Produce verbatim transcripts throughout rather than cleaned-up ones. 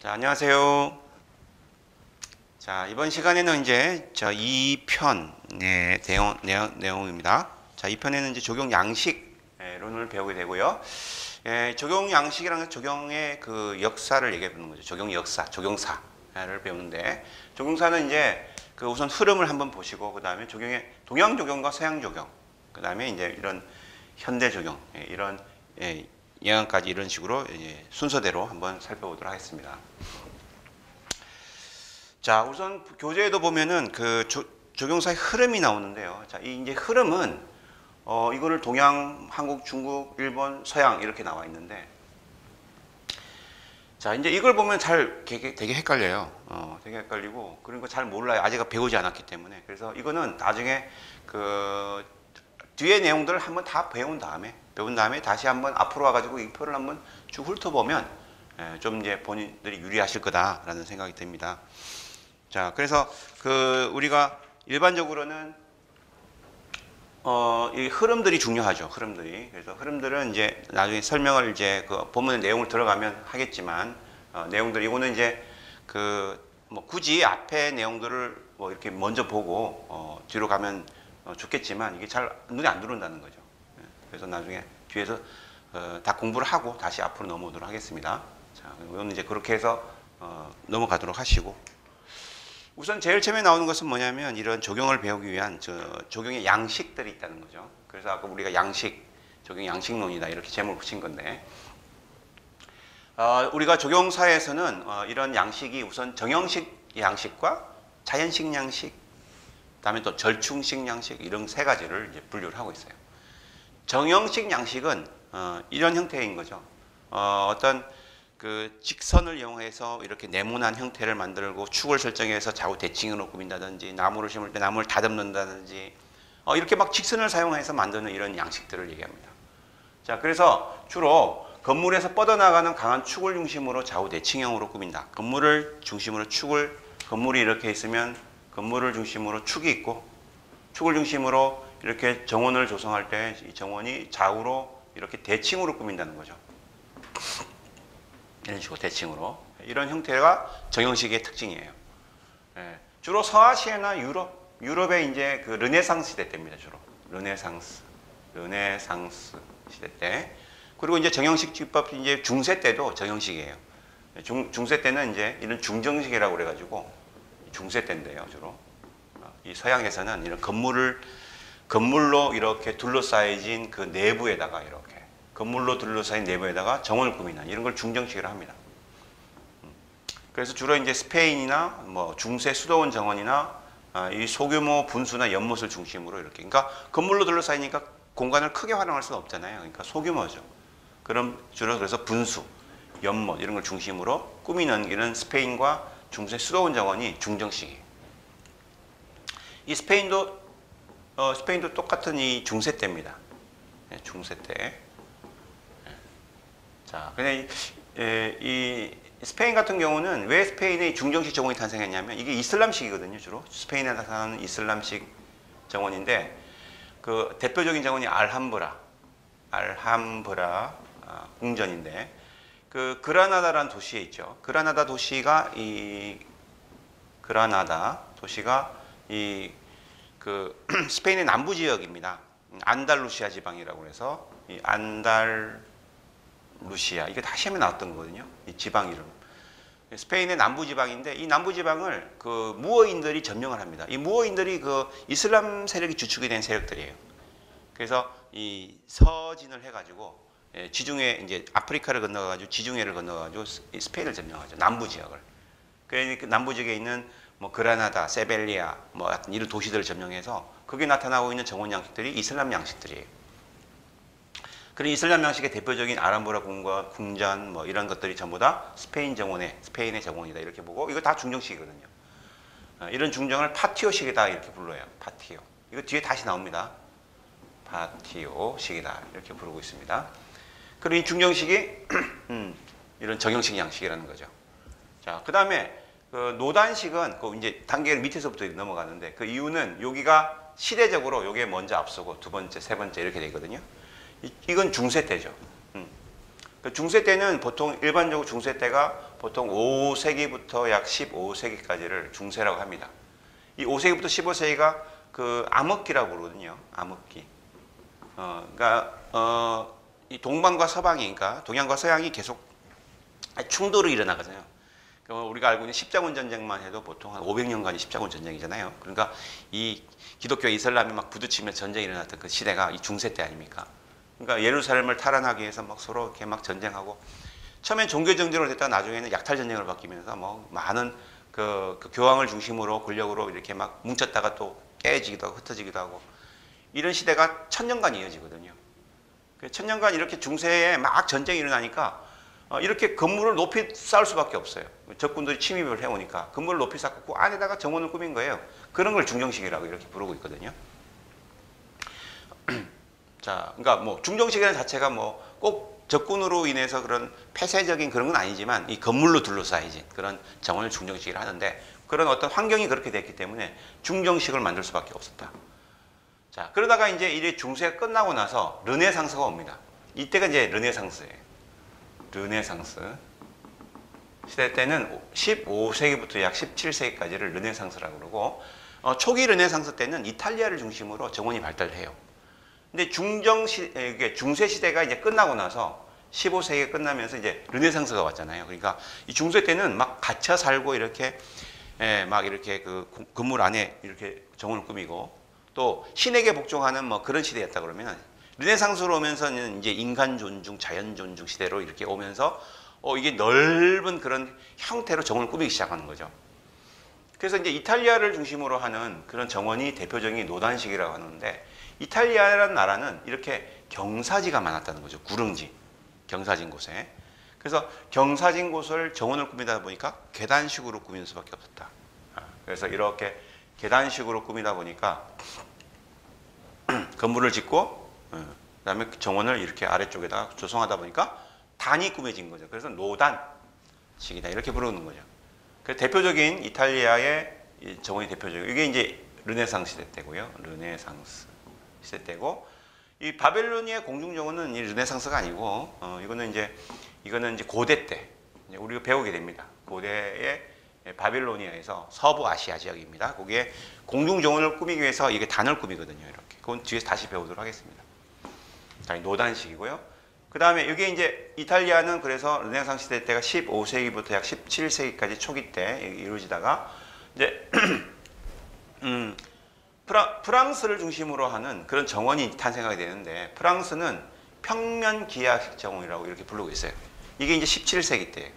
자, 안녕하세요. 자, 이번 시간에는 이제 저 이 편의 내용, 내용, 내용입니다. 자, 이 편에는 이제 적용 양식론을 배우게 되고요. 예, 적용 양식이라는 건 적용의 그 역사를 얘기해 보는 거죠. 적용 역사, 적용사를 배우는데, 적용사는 이제 그 우선 흐름을 한번 보시고, 그 다음에 적용의 동양 적용과 서양 적용, 그 다음에 이제 이런 현대 적용, 예, 이런 예, 영역까지 이런 식으로 이제 순서대로 한번 살펴보도록 하겠습니다. 자, 우선 교재에도 보면은 그 조, 적용사의 흐름이 나오는데요. 자, 이 이제 흐름은 어 이거를 동양, 한국, 중국, 일본, 서양 이렇게 나와 있는데, 자, 이제 이걸 보면 잘 되게, 되게 헷갈려요. 어, 되게 헷갈리고 그런 거 잘 몰라요. 아직 배우지 않았기 때문에. 그래서 이거는 나중에 그 뒤에 내용들을 한번 다 배운 다음에 배운 다음에 다시 한번 앞으로 와가지고 이 표를 한번 쭉 훑어보면 예, 좀 이제 본인들이 유리하실 거다라는 생각이 듭니다. 자, 그래서 그 우리가 일반적으로는 어, 이 흐름들이 중요하죠. 흐름들이. 그래서 흐름들은 이제 나중에 설명을 이제 그 본문 내용을 들어가면 하겠지만 어, 내용들 이거는 이제 그 뭐 굳이 앞에 내용들을 뭐 이렇게 먼저 보고 어, 뒤로 가면 어, 좋겠지만 이게 잘 눈에 안 들어온다는 거죠. 그래서 나중에 뒤에서 어, 다 공부를 하고 다시 앞으로 넘어오도록 하겠습니다. 자, 이건 이제 그렇게 해서 어, 넘어가도록 하시고, 우선 제일 처음에 나오는 것은 뭐냐면 이런 적용을 배우기 위한 저 적용의 양식들이 있다는 거죠. 그래서 아까 우리가 양식, 적용 양식론이다 이렇게 제목을 붙인 건데, 어, 우리가 적용사에서는 어, 이런 양식이 우선 정형식 양식과 자연식 양식, 그다음에 또 절충식 양식 이런 세 가지를 이제 분류를 하고 있어요. 정형식 양식은 어, 이런 형태인 거죠. 어, 어떤 그 직선을 이용해서 이렇게 네모난 형태를 만들고 축을 설정해서 좌우 대칭으로 꾸민다든지, 나무를 심을 때 나무를 다듬는다든지, 어, 이렇게 막 직선을 사용해서 만드는 이런 양식들을 얘기합니다. 자, 그래서 주로 건물에서 뻗어나가는 강한 축을 중심으로 좌우 대칭형으로 꾸민다. 건물을 중심으로 축을, 건물이 이렇게 있으면 건물을 중심으로 축이 있고, 축을 중심으로 이렇게 정원을 조성할 때 이 정원이 좌우로 이렇게 대칭으로 꾸민다는 거죠. 이런 식으로 대칭으로. 이런 형태가 정형식의 특징이에요. 예, 주로 서아시아나 유럽, 유럽의 이제 그 르네상스 시대 때입니다. 주로 르네상스, 르네상스 시대 때. 그리고 이제 정형식 기법 이제 중세 때도 정형식이에요. 중, 중세 때는 이제 이런 중정식이라고 그래가지고 중세 때인데요, 주로 이 서양에서는 이런 건물을 건물로 이렇게 둘러싸여진 그 내부에다가 이렇게 건물로 둘러싸인 내부에다가 정원을 꾸미는 이런 걸 중정식이라고 합니다. 그래서 주로 이제 스페인이나 뭐 중세 수도원 정원이나 이 소규모 분수나 연못을 중심으로 이렇게, 그러니까 건물로 둘러싸이니까 공간을 크게 활용할 수는 없잖아요. 그러니까 소규모죠. 그럼 주로 그래서 분수, 연못 이런 걸 중심으로 꾸미는 이런 스페인과 중세 수도원 정원이 중정식이에요. 이 스페인도 어, 스페인도 똑같은 이 중세 때입니다. 네, 중세 때. 네. 자, 근데 이, 에, 이 스페인 같은 경우는 왜 스페인의 중정식 정원이 탄생했냐면 이게 이슬람식이거든요. 주로 스페인에 나타나는 이슬람식 정원인데, 그 대표적인 정원이 알함브라, 알함브라 아, 궁전인데, 그 그라나다라는 도시에 있죠. 그라나다 도시가 이 그라나다 도시가 이 그 스페인의 남부 지역입니다. 안달루시아 지방이라고 해서 이 안달루시아, 이게 다 시험에 나왔던 거거든요. 이 지방 이름. 스페인의 남부 지방인데 이 남부 지방을 그 무어인들이 점령을 합니다. 이 무어인들이 그 이슬람 세력이 주축이 된 세력들이에요. 그래서 이 서진을 해가지고 지중해, 이제 아프리카를 건너가지고 지중해를 건너가지고 스페인을 점령하죠. 남부 지역을. 그러니까 남부 지역에 있는 뭐 그라나다, 세벨리아, 뭐 같은 이런 도시들을 점령해서 거기에 나타나고 있는 정원 양식들이 이슬람 양식들이에요. 그런 이슬람 양식의 대표적인 아람브라 궁과 궁전 뭐 이런 것들이 전부 다 스페인 정원의 스페인의 정원이다 이렇게 보고, 이거 다 중정식이거든요. 이런 중정을 파티오식이다 이렇게 불러요. 파티오. 이거 뒤에 다시 나옵니다. 파티오식이다 이렇게 부르고 있습니다. 그리고 이 중정식이 음, 이런 정형식 양식이라는 거죠. 자, 그 다음에 그 노단식은 그 이제 단계를 밑에서부터 넘어가는데, 그 이유는 여기가 시대적으로 여기에 먼저 앞서고 두 번째, 세 번째 이렇게 되거든요. 이, 이건 중세 때죠. 음. 중세 때는 보통 일반적으로 중세 때가 보통 오 세기부터 약 십오 세기까지를 중세라고 합니다. 이 오 세기부터 십오 세기가 그 암흑기라고 부르거든요. 암흑기. 어, 그러니까 어, 이 동방과 서방이, 그러니까 동양과 서양이 계속 충돌이 일어나거든요. 그러니까 우리가 알고 있는 십자군 전쟁만 해도 보통 한 오백 년간이 십자군 전쟁이잖아요. 그러니까 이 기독교 이슬람이 막 부딪히며 전쟁이 일어났던 그 시대가 이 중세 때 아닙니까? 그러니까 예루살렘을 탈환하기 위해서 막 서로 이렇게 막 전쟁하고, 처음엔 종교 전쟁으로 됐다가 나중에는 약탈 전쟁으로 바뀌면서 뭐 많은 그, 그 교황을 중심으로 권력으로 이렇게 막 뭉쳤다가 또 깨지기도 하고 흩어지기도 하고, 이런 시대가 천년간 이어지거든요. 천년간 이렇게 중세에 막 전쟁이 일어나니까 어, 이렇게 건물을 높이 쌓을 수밖에 없어요. 적군들이 침입을 해오니까 건물을 높이 쌓고 그 안에다가 정원을 꾸민 거예요. 그런 걸 중정식이라고 이렇게 부르고 있거든요. 자, 그러니까 뭐 중정식이라는 자체가 뭐 꼭 적군으로 인해서 그런 폐쇄적인 그런 건 아니지만 이 건물로 둘러싸이진 그런 정원을 중정식이라 하는데, 그런 어떤 환경이 그렇게 됐기 때문에 중정식을 만들 수밖에 없었다. 자, 그러다가 이제 이 중세가 끝나고 나서 르네상스가 옵니다. 이때가 이제 르네상스예요. 르네상스 시대 때는 십오 세기부터 약 십칠 세기까지를 르네상스라고 그러고, 어, 초기 르네상스 때는 이탈리아를 중심으로 정원이 발달해요. 근데 중정시, 이게 중세 시대가 이제 끝나고 나서 십오 세기가 끝나면서 이제 르네상스가 왔잖아요. 그러니까 이 중세 때는 막 갇혀 살고 이렇게, 예, 막 이렇게 그 건물 안에 이렇게 정원을 꾸미고 또 신에게 복종하는 뭐 그런 시대였다 그러면, 르네상스로 오면서는 이제 인간 존중, 자연 존중 시대로 이렇게 오면서 어, 이게 넓은 그런 형태로 정원을 꾸미기 시작하는 거죠. 그래서 이제 이탈리아를 중심으로 하는 그런 정원이 대표적인 노단식이라고 하는데, 이탈리아라는 나라는 이렇게 경사지가 많았다는 거죠. 구릉지, 경사진 곳에. 그래서 경사진 곳을 정원을 꾸미다 보니까 계단식으로 꾸미는 수밖에 없었다. 그래서 이렇게 계단식으로 꾸미다 보니까 건물을 짓고 그다음에 정원을 이렇게 아래쪽에다 조성하다 보니까 단이 꾸며진 거죠. 그래서 노단식이다 이렇게 부르는 거죠. 그 대표적인 이탈리아의 정원이 대표적이고, 이게 이제 르네상스 시대 때고요. 르네상스 시대 때고, 이 바벨로니아의 공중정원은 이 르네상스가 아니고, 어, 이거는 이제 이거는 이제 고대 때 이제 우리가 배우게 됩니다. 고대의 바빌로니아에서 서부 아시아 지역입니다. 거기에 공중정원을 꾸미기 위해서 이게 단을 꾸미거든요. 이렇게. 그건 뒤에서 다시 배우도록 하겠습니다. 자, 노단식이고요. 그 다음에 이게 이제 이탈리아는 그래서 르네상스 시대 때가 십오 세기부터 약 십칠 세기까지 초기 때 이루어지다가 이제 음, 프라, 프랑스를 중심으로 하는 그런 정원이 탄생하게 되는데, 프랑스는 평면 기하식 정원이라고 이렇게 부르고 있어요. 이게 이제 십칠 세기 때예요.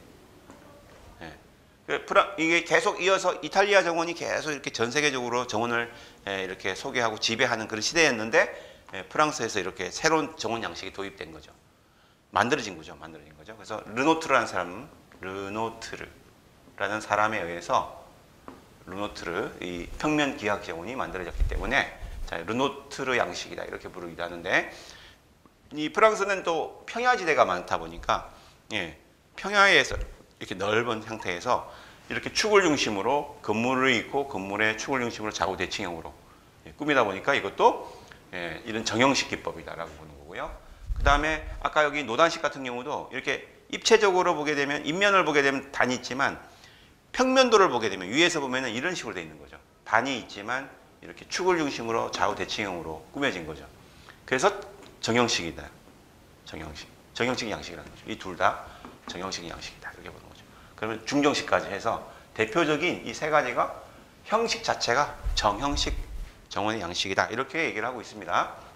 예. 프라, 이게 계속 이어서 이탈리아 정원이 계속 이렇게 전 세계적으로 정원을 예, 이렇게 소개하고 지배하는 그런 시대였는데, 예, 프랑스에서 이렇게 새로운 정원 양식이 도입된 거죠. 만들어진 거죠. 만들어진 거죠. 그래서 르노트르라는 사람, 르노트르라는 사람에 의해서 르노트르 이 평면 기하학 정원이 만들어졌기 때문에, 자, 르노트르 양식이다 이렇게 부르기도 하는데, 이 프랑스는 또 평야지대가 많다 보니까, 예, 평야에서 이렇게 넓은 형태에서 이렇게 축을 중심으로 건물을 있고 건물의 축을 중심으로 좌우 대칭형으로 예, 꾸미다 보니까 이것도 예, 이런 정형식 기법이다라고 보는 거고요. 그 다음에 아까 여기 노단식 같은 경우도 이렇게 입체적으로 보게 되면, 입면을 보게 되면 단이 있지만 평면도를 보게 되면 위에서 보면은 이런 식으로 되어 있는 거죠. 단이 있지만 이렇게 축을 중심으로 좌우 대칭형으로 꾸며진 거죠. 그래서 정형식이다. 정형식. 정형식 양식이라는 거죠. 이 둘 다 정형식 양식이다. 이렇게 보는 거죠. 그러면 중정식까지 해서 대표적인 이 세 가지가 형식 자체가 정형식 정원의 양식이다. 이렇게 얘기를 하고 있습니다.